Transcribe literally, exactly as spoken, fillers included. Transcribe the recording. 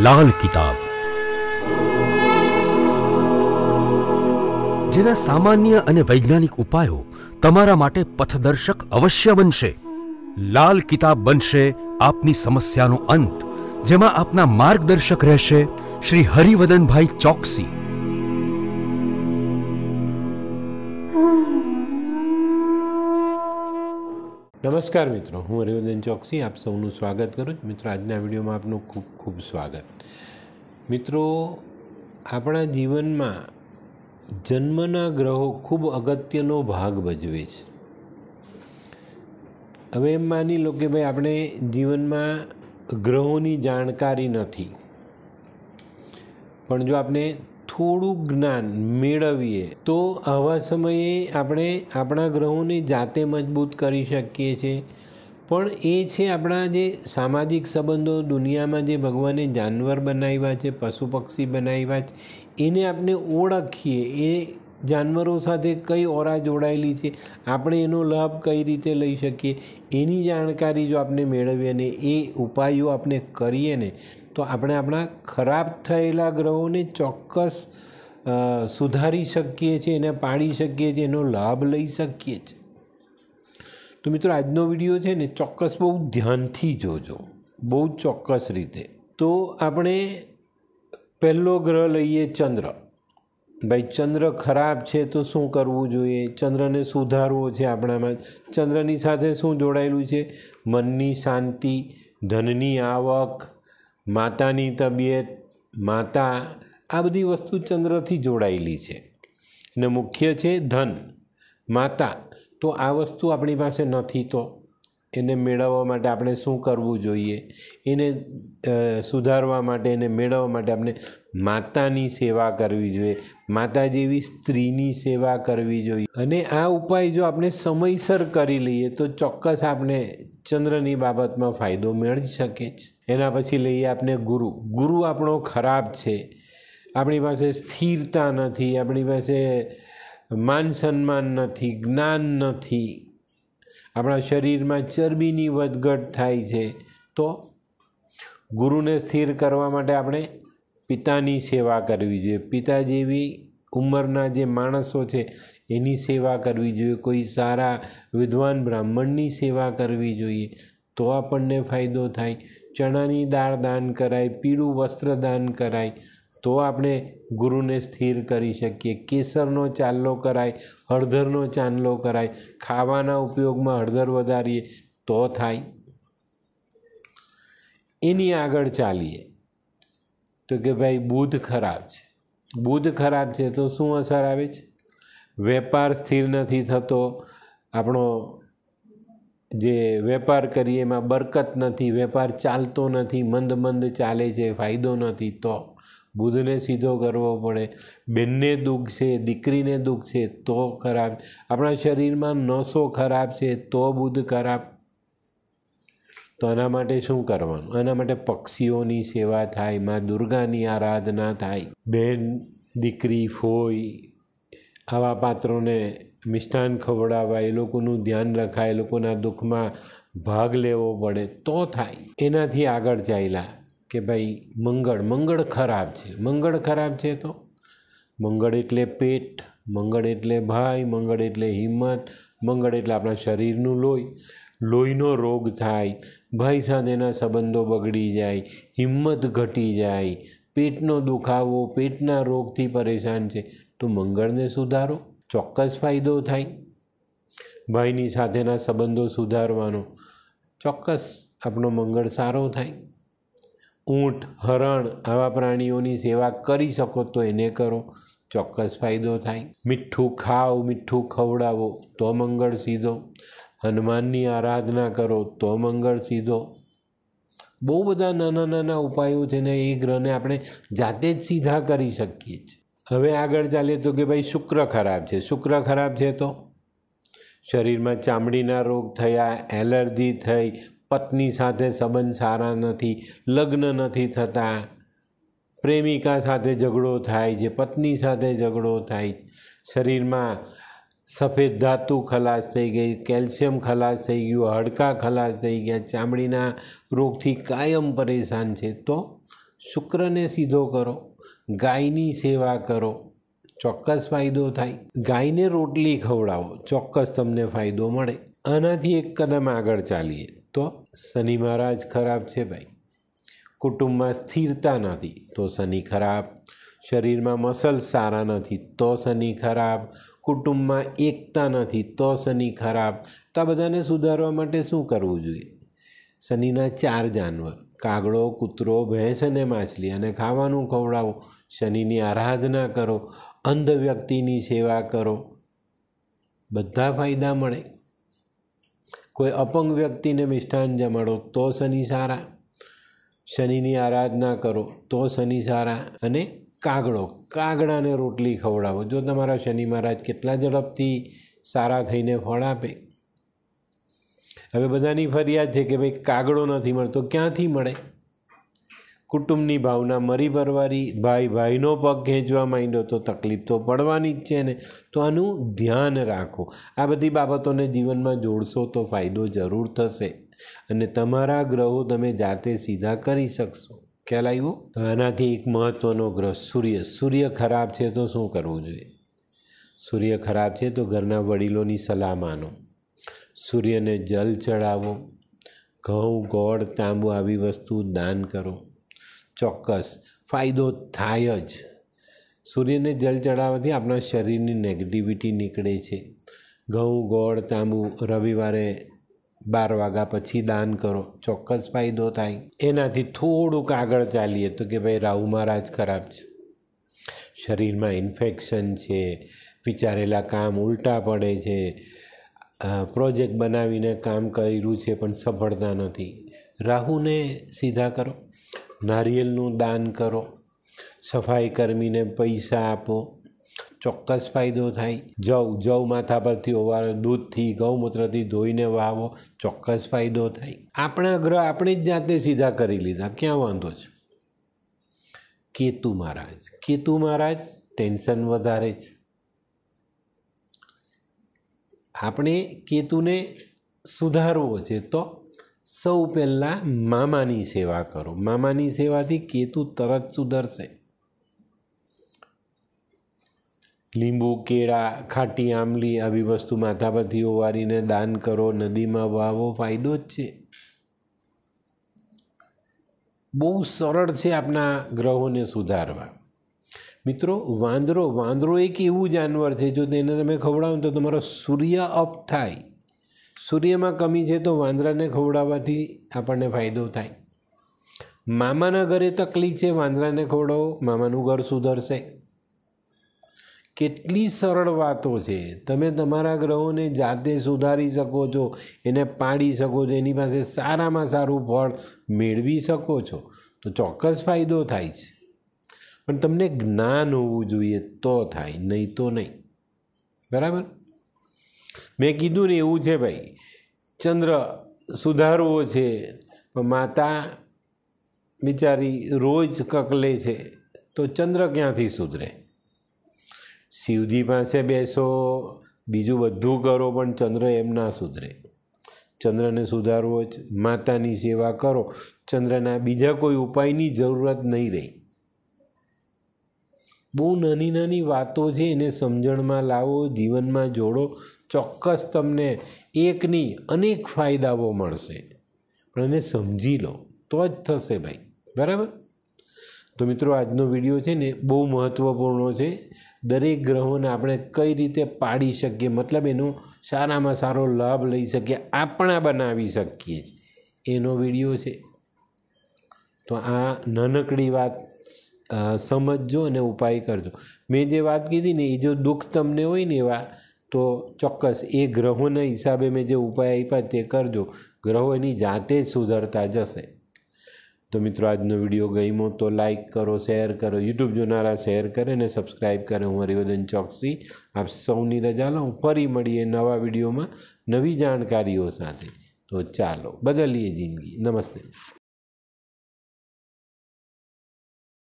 લાલ કિતાબ, જેના સામાન્ય અને વૈજ્ઞાનિક ઉપાયો તમારા માટે પથદર્શક અવશ્ય બનશે। લાલ કિતાબ બનશે આપની સમસ્યાનો અંત, જેમાં આપના માર્ગદર્શક રહેશે શ્રી હરિવદનભાઈ ચોકસી। नमस्कार मित्रों, हूँ हरिवदन चौकसी आप सबनु स्वागत करूँ। मित्रों, आज विडियो में आपनु खूब खूब स्वागत। मित्रों, अपना जीवन में जन्मना ग्रहों खूब अगत्यनो भाग भजवे छे। हवे एम मानी लो कि भाई अपने जीवन में ग्रहों की जानकारी नहीं, पण जो आपने थोड़ू ज्ञान मेळवीए तो आवा समये આપણે આપણા ગ્રહોને જાતે મજબૂત કરી શકીએ છીએ। પણ એ છે આપણા જે સામાજિક સંબંધો, દુનિયામાં જે ભગવાને જાનવર બનાવ્યા છે, પશુ પક્ષી બનાવ્યા છે, એને આપણે ઓળખીએ, એ જાનવરો સાથે કઈ ઓરા જોડાયેલી છે, આપણે એનો લાભ કઈ રીતે લઈ શકીએ, એની જાણકારી જો આપણે મેળવીએ ને એ ઉપાયો આપણે કરીએ ને तो આપણે આપણા ખરાબ થયેલા ગ્રહોને ચોક્કસ સુધારી શકીએ છીએ, એને પાડી શકીએ છીએ, એનો લાભ લઈ શકીએ છીએ। તો મિત્રો, આજનો વિડીયો છે ને ચોક્કસ બહુ ધ્યાનથી જોજો, બહુ ચોક્કસ રીતે। તો આપણે પહેલો ગ્રહ લઈએ ચંદ્ર। ભાઈ, ચંદ્ર ખરાબ છે તો શું કરવું જોઈએ? ચંદ્રને સુધારવો છે આપણામાં। ચંદ્રની સાથે શું જોડાયેલું છે? મનની શાંતિ, ધનની આવક, मातानी तबियत, माता, आ बधी वस्तु चंद्र थी जोड़ायेली छे ने मुख्य छे धन, माता। तो आ वस्तु अपनी पासे नथी तो एने मेळववा माटे आपणे शुं करवुं जोईए? एने सुधारवा माटे, एने मेळववा माटे आपणे मातानी सेवा करवी जोईए, माता जेवी स्त्रीनी सेवा करवी जोईए। अने आ उपाय जो आपणे समयसर करी लईए तो चोक्कस आपणे चंद्रनी बाबतमां फायदो मेळवी शके छे। एना पछी लईए आपणे गुरु। गुरु आपणो खराब छे, आपणी पासे स्थिरता नथी, आपणी पासे मान सन्मान नथी, ज्ञान नथी, आपणा शरीरमां चरबीनी वधघट थाय छे, तो गुरुने स्थिर करवा माटे आपणे पितानी सेवा करवी जोईए। पिता जेवी उंमરના જે માણસો છે એની સેવા કરવી જોઈએ, કોઈ સારા વિદ્વાન બ્રાહ્મણની સેવા કરવી જોઈએ, તો આપણને ફાયદો થાય। ચણાની દાળ દાન કરાય, પીળું વસ્ત્ર દાન કરાય, તો આપણે ગુરુને સ્થિર કરી શકીએ। કેસરનો ચાંદલો કરાય, હળદરનો ચાંદલો કરાય, ખાવાના ઉપયોગમાં હળદર વધારીએ તો થાય। એની આગળ ચાલીએ તો કે ભાઈ બુધ ખરાબ છે। बुध खराब है तो शू असर आवे छे? वेपार स्थिर नहीं थतो, आपणो जे वेपार करीए एमां बरकत नहीं, वेपार चालतो नहीं, मंद मंद चाले छे, फायदो नहीं, तो बुधने सीधो करवो पड़े। बेनने दुख छे, दीकरीने दुख छे तो खराब। आपणा शरीर में नसो खराब छे तो बुध खराब। तो आना माटे शुं करवानुं? आना माटे पक्षीओनी सेवा थाय, माँ दुर्गानी आराधना थाय, बेन, दीकरी, फोई आवा पात्रोने मिष्टान खवड़ावा, ए लोकोनुं ध्यान रखाय, ए लोकोना दुखमां भाग लेवो पड़े तो थाय। एनाथी आगळ चाल्या के भाई मंगळ। मंगळ खराब छे। मंगळ खराब छे तो मंगळ एटले पेट, मंगळ एटले भाई, मंगळ एटले हिम्मत, मंगळ एटले आपणा शरीरनुं लोही। लोहीनो रोग थाय, भाई साथेना संबंधो बगड़ी जाए, हिम्मत घटी जाए, पेटनो दुखावो, पेटना रोगथी परेशान छे तो मंगळने सुधारो, चोक्कस फायदो थाय। भाईनी साथेना संबंधो सुधारवानो, चोक्कस आपणो मंगळ सारो थाय। ऊंट, हरण आवा प्राणीओनी सेवा करी शको तो एने करो, चोक्कस फायदो थाय। मीठुं खाओ, मीठुं खवड़ावो तो मंगळ सीधो। हनुमाननी आराधना करो तो मंगळ सीधो। बहु बधा नाना नाना उपायो छे ने ए ग्रहने आपणे जाते ज सीधा करी शकीए छीए। हवे आगळ चालीए तो के भाई शुक्र खराब छे। शुक्र खराब छे तो शरीरमां चामडीना रोग थया, एलर्जी थई, पत्नी साथे संबंध सारा नथी, लग्न नथी थता, प्रेमिका साथे झगड़ो थाय छे, पत्नी साथे झगड़ो थाय, शरीरमां सफेद धातु खलास थई गई, केल्शियम खलास थई गयुं, हाडका खलास थई गया, चामड़ीना रोगथी कायम परेशान छे तो શુક્રને સીધો કરો, ગાયની સેવા કરો, ચોક્કસ ફાયદો થાય. ગાયને રોટલી ખવડાવો, ચોક્કસ તમને ફાયદો મળે. આનાથી એક કદમ આગળ ચાલીએ તો શનિ મહારાજ ખરાબ છે ભાઈ. કુટુંબમાં સ્થિરતા નથી તો શનિ ખરાબ. શરીરમાં મસલ સારા નથી તો શનિ ખરાબ. કુટુંબમાં એકતા નથી તો શનિ ખરાબ. તો આ બધાને સુધારવા માટે શું કરવું જોઈએ? શનિના ચાર જાનવર, કાગડો, કૂતરો, ભેંસ અને માછલી, અને ખાવાનું ખવડાવો. શનિની આરાધના કરો, અંધ વ્યક્તિની સેવા કરો, બધા ફાયદા મળે. કોઈ અપંગ વ્યક્તિને મિષ્ટાન જમાડો તો શનિ સારા. શનિની આરાધના કરો તો શનિ સારા. અને કાગડો, કાગડાને રોટલી ખવડાવો. જો તમારા શનિ મહારાજ કેટલા ઝડપથી સારા થઈને ફળ આપે. હવે બધાની ફરિયાદ છે કે ભાઈ કાગડો નથી મળતો. ક્યાંથી મળે? કુટુંબની ભાવના મરી પરવારી, ભાઈ ભાઈનો પગ ખેંચવા માંડ્યો તો તકલીફ તો પડવાની જ છે ને. તો આનું ધ્યાન રાખો. આ બધી બાબતોને જીવનમાં જોડશો તો ફાયદો જરૂર થશે અને તમારા ગ્રહો તમે જાતે સીધા કરી શકશો. ખ્યાલ આવ્યો? આનાથી એક મહત્ત્વનો ગ્રહ સૂર્ય. સૂર્ય ખરાબ છે તો શું કરવું જોઈએ? સૂર્ય ખરાબ છે તો ઘરના વડીલોની સલાહ માનો. સૂર્યને જલ ચડાવો. ઘઉં, ગોળ, તાંબુ આવી વસ્તુ દાન કરો. ચોક્કસ ફાયદો થાય જ. સૂર્યને જલ ચડાવવાથી આપણા શરીરની નેગેટિવિટી નીકળે છે. ઘઉં, ગોળ, તાંબુ રવિવારે બાર વાગ્યા પછી દાન કરો, ચોક્કસ ફાયદો થાય. એનાથી થોડુંક આગળ ચાલીએ તો કે ભાઈ રાહુ મહારાજ ખરાબ છે. શરીરમાં ઇન્ફેક્શન છે, વિચારેલા કામ ઉલટા પડે છે, પ્રોજેક્ટ બનાવીને કામ કર્યું છે પણ સફળતા નથી. રાહુને સીધા કરો. નારિયેળનું દાન કરો. સફાઈ કર્મીને પૈસા આપો, ચોક્કસ ફાયદો થાય. જવ જવ માથા પરથી ઓવાળો, દૂધથી, ગૌમૂત્રથી ધોઈને વાવો, ચોક્કસ ફાયદો થાય. આપણા ગ્રહ આપણે જ જાતે સીધા કરી લીધા, ક્યાં વાંધો છે? કેતુ મહારાજ, કેતુ મહારાજ ટેન્શન વધારે છે. આપણે કેતુને સુધારવો છે તો સૌ પહેલાં મામાની સેવા કરો. મામાની સેવાથી કેતુ તરત સુધરશે. લીંબુ, કેળા, ખાટી આમલી આવી વસ્તુ માથા પરથી ઓવારીને દાન કરો, નદીમાં વાવો, ફાયદો જ છે. બહુ સરળ છે આપણા ગ્રહોને સુધારવા. મિત્રો, વાંદરો વાંદરો એક એવું જાનવર છે જો તેને તમે ખવડાવો તો તમારો સૂર્ય અપ થાય. સૂર્યમાં કમી છે તો વાંદરાને ખવડાવવાથી આપણને ફાયદો થાય. મામાના ઘરે તકલીફ છે, વાંદરાને ખવડાવો, મામાનું ઘર સુધરશે. કેટલી સરળ વાતો છે. તમે તમારા ગ્રહોને જાતે સુધારી શકો છો, એને પાડી શકો છો, એની પાસે સારામાં સારું ફળ મેળવી શકો છો તો ચોક્કસ ફાયદો થાય છે. પણ તમને જ્ઞાન હોવું જોઈએ તો થાય, નહીં તો નહીં. બરાબર? મેં કીધું ને એવું છે ભાઈ. ચંદ્ર સુધારવો છે પણ માતા બિચારી રોજ કકલે છે તો ચંદ્ર ક્યાંથી સુધરે? શિવજી પાસે બેસો, બીજું બધું કરો પણ ચંદ્ર એમ ના સુધરે. ચંદ્રને સુધારવો જ. માતાની સેવા કરો. ચંદ્રના બીજા કોઈ ઉપાયની જરૂરત નહીં રહી. બહુ નાની નાની વાતો છે, એને સમજણમાં લાવો, જીવનમાં જોડો, ચોક્કસ તમને એકની અનેક ફાયદાઓ મળશે. પણ એને સમજી લો તો જ થશે ભાઈ. બરાબર? તો મિત્રો, આજનો વિડીયો છે ને બહુ મહત્ત્વપૂર્ણ છે. દરેક ગ્રહોને આપણે કઈ રીતે પાડી શકીએ, મતલબ એનો સારામાં સારો લાભ લઈ શકીએ, આપણા બનાવી શકીએ એનો વિડીયો છે. તો આ નાનકડી વાત સમજજો અને ઉપાય કરજો. મેં જે વાત કીધી ને એ જો દુઃખ તમને હોય ને એવા, તો ચોક્કસ એ ગ્રહોના હિસાબે મેં જે ઉપાય આપ્યા તે કરજો. ગ્રહો એની જાતે જ સુધરતા જશે. તો મિત્રો, આજનો વિડીયો ગમ્યો તો લાઈક કરો, શેર કરો. યુટ્યુબ જોનારા શેર કરે ને સબસ્ક્રાઈબ કરે. હું હરિવર્ધન ચોકસી આપ સૌની રજા લઉં. ફરી મળીએ નવા વિડીયોમાં નવી જાણકારીઓ સાથે. તો ચાલો બદલીએ જિંદગી. નમસ્તે.